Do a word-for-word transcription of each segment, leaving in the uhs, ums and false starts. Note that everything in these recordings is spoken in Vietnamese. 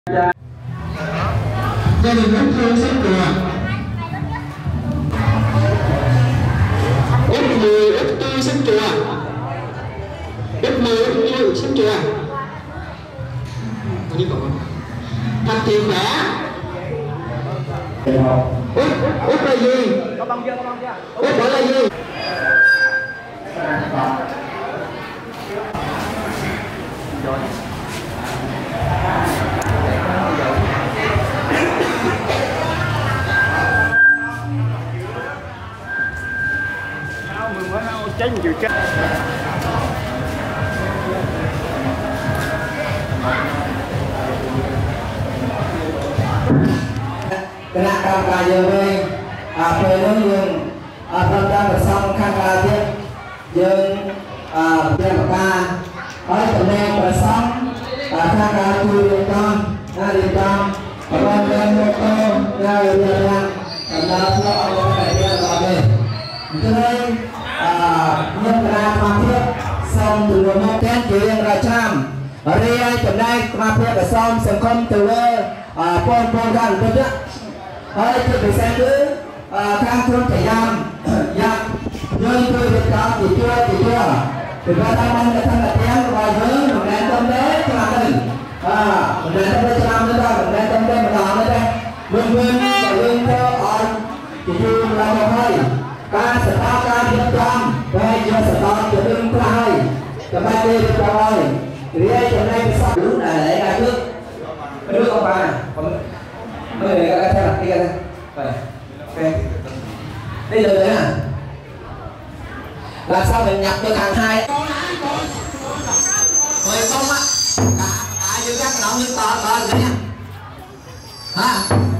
Gia đình Úc Thương xin chùa. Úc mười Úc Tư xin chùa. Úc mười Úc Tư xin chùa. Đi bộ. Thật thì khỏe. Úc Úc là gì? Úc gọi là gì? Tránh chịu chết. Kena kamera về à về nó dừng à tham gia vào xong camera tiếp dừng à về một ca ở tận đây vào xong à camera chui lên con ra đi con và lên một tô ra đi ra làm ra cho ông cái này ra về cho nên nhân ra tham thiết xong từ một mốc kén chuyện ra trăm ở đây ai tận đây tham thiết và xong xong không từ đây à con con ra được đó ở đây tôi xem cứ khang thôn trẻ em dạ nhưng tôi được đó thì chưa thì chưa thì ba ta đang là thân là tiếng và nhớ một đàn tâm đấy cho làm mình à một đàn tâm đấy cho làm nữa đâu một đàn tâm đấy mà làm nữa đây vân vân và lên theo ở thì chưa làm một hơi ca sẽ ta ca đi trong đây chưa sẽ ta chưa đừng thay cho ba đi được rồi thì đây chỗ này cái sao lúc này lấy ra trước đưa con ba bây giờ các theo đặt kia đây ok đi được đấy à làm sao mình nhập được hàng hai mười con á cả cả như các nó như to to rồi nha hả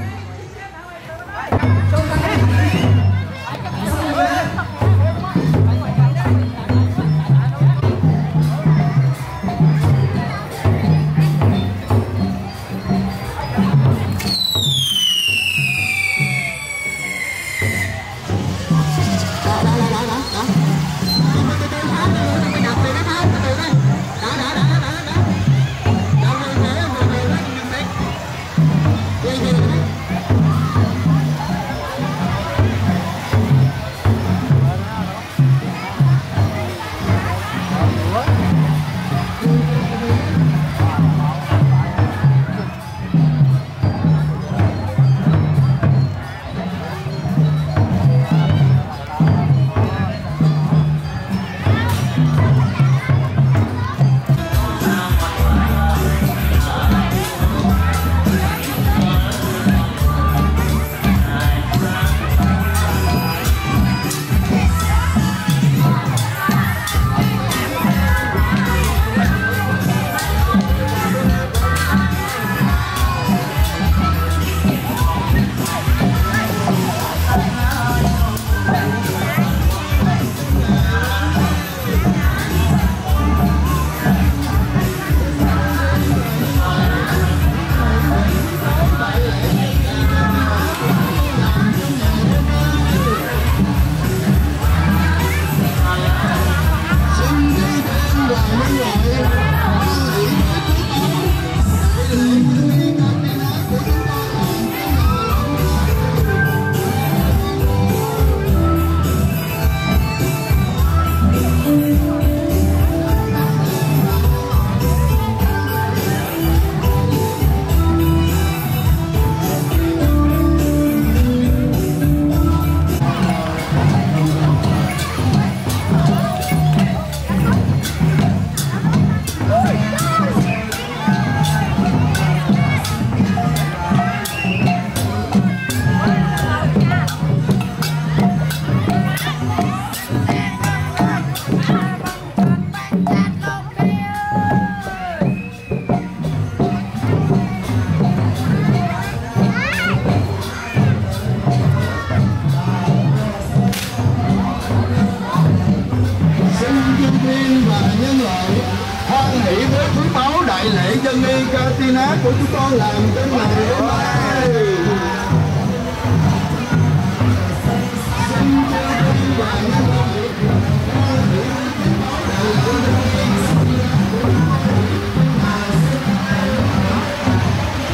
đại lễ dân y Katina của chúng con làm trên này đến đây.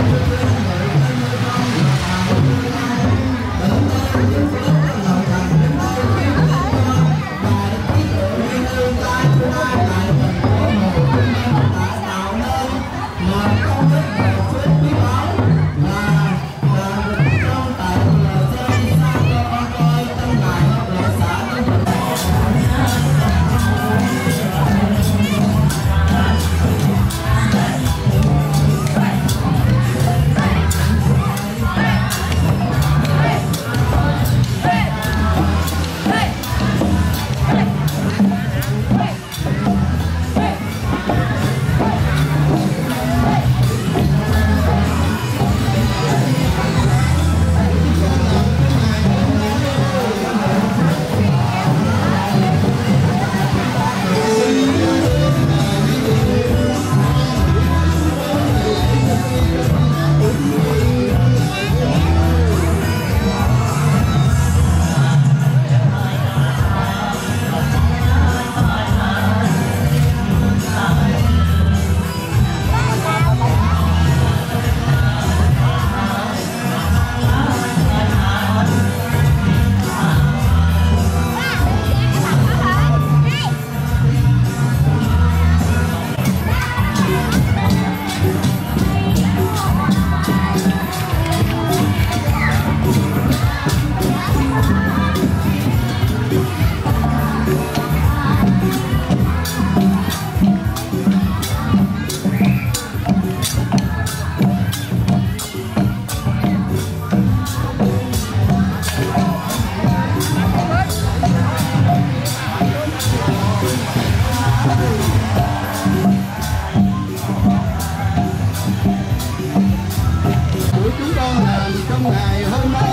Của chúng con làm trong ngày hôm nay